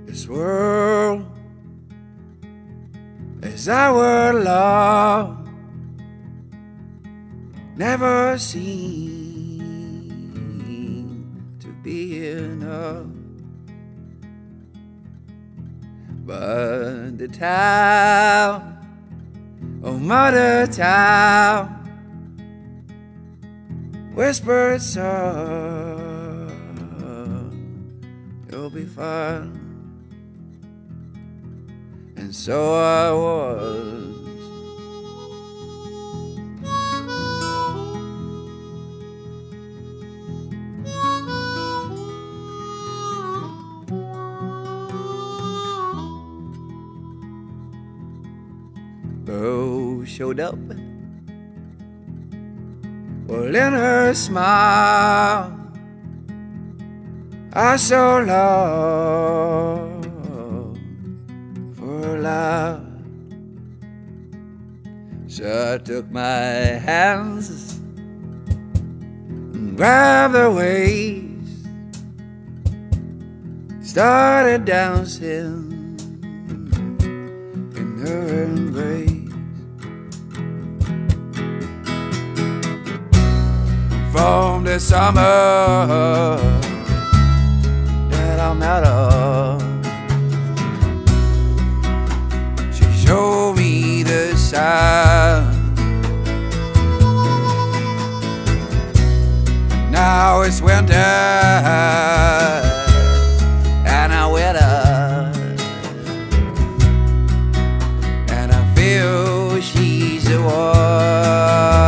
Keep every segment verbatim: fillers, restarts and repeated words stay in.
This world is our love, never seem to be enough. But the town, oh mother town, whispered son, you'll be fine. And so I was. Girl showed up, well, in her smile I so long for her laugh. So I took my hands and grabbed her waist, started dancing in her embrace. From the summer that I met her, she showed me the sign. Now it's winter and I with her, and I feel she's the one.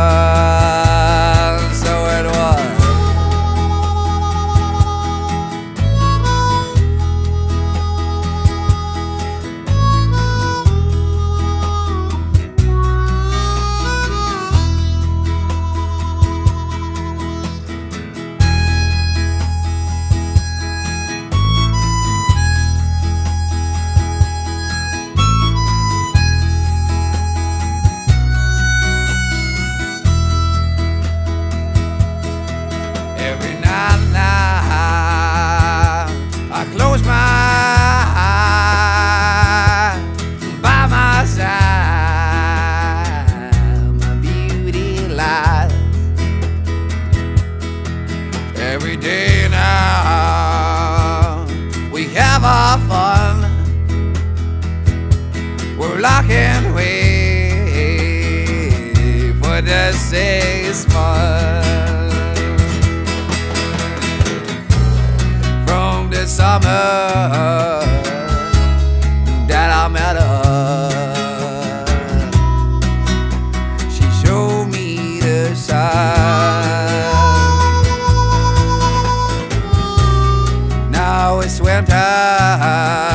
Lock and wait for the six months from the summer that I met her. She showed me the sign. Now it's winter